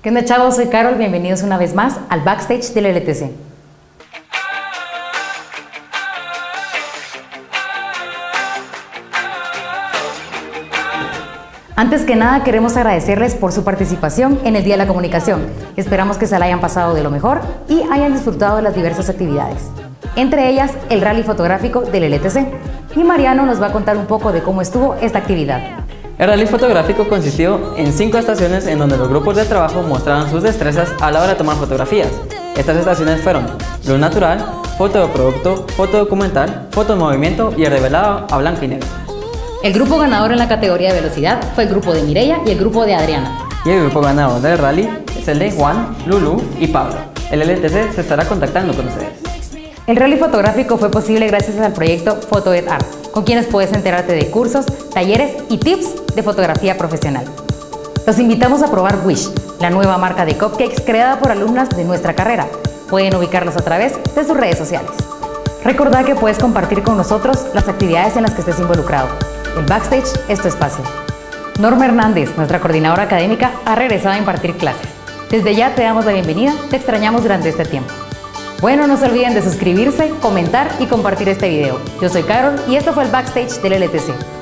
¿Qué onda, chavos? Soy Carol, bienvenidos una vez más al backstage del LTC. Antes que nada, queremos agradecerles por su participación en el Día de la Comunicación. Esperamos que se la hayan pasado de lo mejor y hayan disfrutado de las diversas actividades. Entre ellas, el rally fotográfico del LTC. Y Mariano nos va a contar un poco de cómo estuvo esta actividad. El rally fotográfico consistió en 5 estaciones en donde los grupos de trabajo mostraban sus destrezas a la hora de tomar fotografías. Estas estaciones fueron luz natural, foto de producto, foto documental, foto de movimiento y el revelado a blanco y negro. El grupo ganador en la categoría de velocidad fue el grupo de Mireia y el grupo de Adriana. Y el grupo ganador del rally es el de Juan, Lulu y Pablo. El LTC se estará contactando con ustedes. El rally fotográfico fue posible gracias al proyecto PhotoEdArt, con quienes puedes enterarte de cursos, talleres y tips de fotografía profesional. Los invitamos a probar Wish, la nueva marca de cupcakes creada por alumnas de nuestra carrera. Pueden ubicarlos a través de sus redes sociales. Recordá que puedes compartir con nosotros las actividades en las que estés involucrado. El backstage es tu espacio. Norma Hernández, nuestra coordinadora académica, ha regresado a impartir clases. Desde ya te damos la bienvenida, te extrañamos durante este tiempo. Bueno, no se olviden de suscribirse, comentar y compartir este video. Yo soy Carol y esto fue el backstage del LTC.